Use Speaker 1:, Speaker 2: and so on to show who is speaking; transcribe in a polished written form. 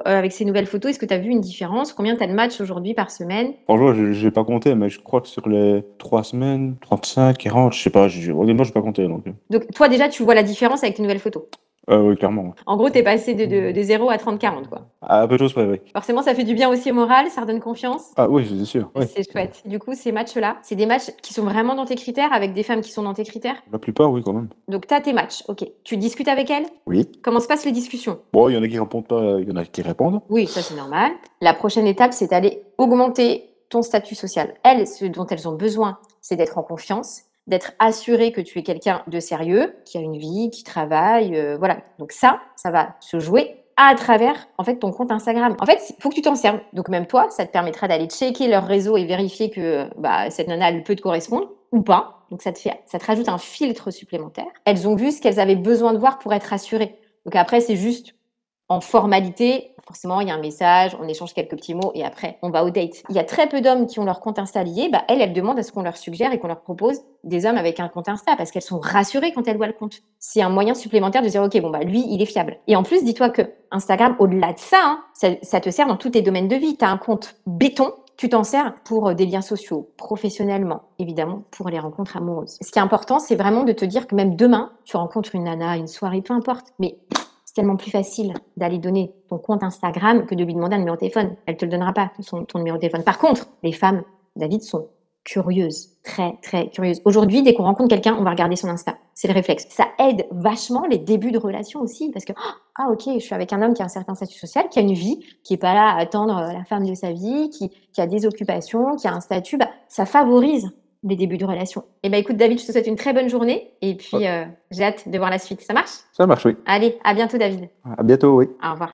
Speaker 1: avec ces nouvelles photos, est-ce que tu as vu une différence? Combien tu as de matchs aujourd'hui par semaine?
Speaker 2: Franchement, j'ai pas compté, mais je crois que sur les 3 semaines, 35, 40, je sais pas, honnêtement, j'ai pas compté, donc.
Speaker 1: Donc toi déjà, tu vois la différence avec tes nouvelles photos?
Speaker 2: Oui, clairement. Ouais.
Speaker 1: En gros, tu es passé de 0 à 30-40, quoi.
Speaker 2: À peu de choses près, oui.
Speaker 1: Forcément, ça fait du bien aussi au moral, ça redonne confiance.
Speaker 2: Ah oui, c'est sûr. Oui.
Speaker 1: C'est chouette. Du coup, ces matchs-là, c'est des matchs qui sont vraiment dans tes critères, avec des femmes qui sont dans tes critères?
Speaker 2: La plupart, oui, quand même.
Speaker 1: Donc tu as tes matchs, OK. Tu discutes avec elles?
Speaker 2: Oui.
Speaker 1: Comment se passent les discussions?
Speaker 2: Bon, il y en a qui répondent pas, il y en a qui répondent.
Speaker 1: Oui, ça c'est normal. La prochaine étape, c'est d'aller augmenter ton statut social. Elles, ce dont elles ont besoin, c'est d'être en confiance, d'être assurée que tu es quelqu'un de sérieux, qui a une vie, qui travaille, voilà. Donc ça va se jouer à travers, en fait, ton compte Instagram. En fait, il faut que tu t'en serves. Donc même toi, ça te permettra d'aller checker leur réseau et vérifier que, bah, cette nana, elle peut te correspondre ou pas. Donc ça te rajoute un filtre supplémentaire. Elles ont vu ce qu'elles avaient besoin de voir pour être assurées. Donc après, c'est juste en formalité, forcément, il y a un message, on échange quelques petits mots et après, on va au date. Il y a très peu d'hommes qui ont leur compte Insta lié. Bah, elles demandent à ce qu'on leur suggère et qu'on leur propose des hommes avec un compte Insta parce qu'elles sont rassurées quand elles voient le compte. C'est un moyen supplémentaire de dire, OK, bon, bah, lui, il est fiable. Et en plus, dis-toi que Instagram, au-delà de ça, hein, ça te sert dans tous tes domaines de vie. Tu as un compte béton, tu t'en sers pour des liens sociaux, professionnellement, évidemment, pour les rencontres amoureuses. Ce qui est important, c'est vraiment de te dire que même demain, tu rencontres une nana, une soirée, peu importe, mais c'est tellement plus facile d'aller donner ton compte Instagram que de lui demander un numéro de téléphone. Elle ne te le donnera pas, ton numéro de téléphone. Par contre, les femmes, David, sont curieuses, très, très curieuses. Aujourd'hui, dès qu'on rencontre quelqu'un, on va regarder son Insta. C'est le réflexe. Ça aide vachement les débuts de relation aussi, parce que, ah ok, je suis avec un homme qui a un certain statut social, qui a une vie, qui n'est pas là à attendre la femme de sa vie, qui a des occupations, qui a un statut, bah, ça favorise les débuts de relation. Eh ben écoute David, je te souhaite une très bonne journée et puis
Speaker 2: Ouais.
Speaker 1: j'ai hâte de voir la suite. Ça marche?
Speaker 2: Ça marche, oui.
Speaker 1: Allez, à bientôt David.
Speaker 2: À bientôt, oui.
Speaker 1: Au revoir.